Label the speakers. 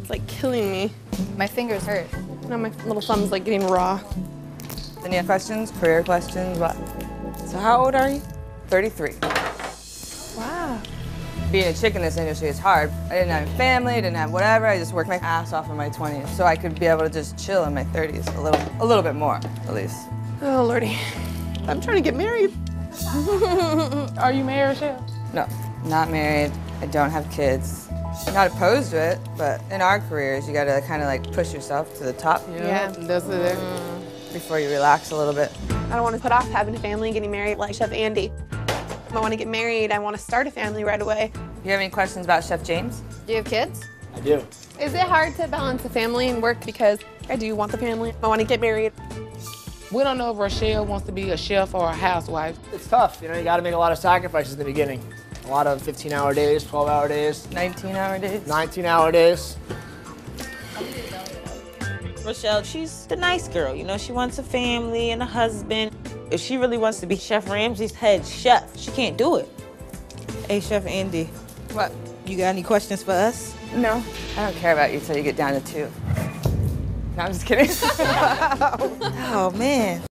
Speaker 1: It's like killing me.
Speaker 2: My fingers hurt.
Speaker 1: Now my little thumb's like getting raw.
Speaker 3: Any questions? Career questions? What?
Speaker 4: So how old are you?
Speaker 3: 33.
Speaker 1: Wow.
Speaker 3: Being a chick in this industry is hard. I didn't have a family, I didn't have whatever. I just worked my ass off in my 20s, so I could be able to just chill in my 30s a little bit more, at least.
Speaker 1: Oh, Lordy. I'm trying to get married.
Speaker 4: Are you married, Chef?
Speaker 3: No, not married. I don't have kids. I'm not opposed to it, but in our careers, you gotta kind of like push yourself to the top
Speaker 4: Yeah, that's it.
Speaker 3: before you relax a little bit.
Speaker 1: I don't want to put off having a family and getting married like Chef Andy. If I want to get married, I want to start a family right away.
Speaker 3: You have any questions about Chef James?
Speaker 2: Do you have kids?
Speaker 4: I do.
Speaker 1: Is it hard to balance the family and work because I do want the family? I want to get married.
Speaker 4: We don't know if Rochelle wants to be a chef or a housewife. It's tough, you know, you gotta make a lot of sacrifices in the beginning. A lot of 15-hour days, 12-hour days,
Speaker 3: 19-hour days?
Speaker 4: 19-hour days.
Speaker 5: Rochelle, she's the nice girl, you know, she wants a family and a husband. If she really wants to be Chef Ramsay's head chef, she can't do it. Hey, Chef Andy.
Speaker 3: What?
Speaker 5: You got any questions for us?
Speaker 3: No, I don't care about you till you get down to 2. No, I'm just kidding.
Speaker 5: Oh, man.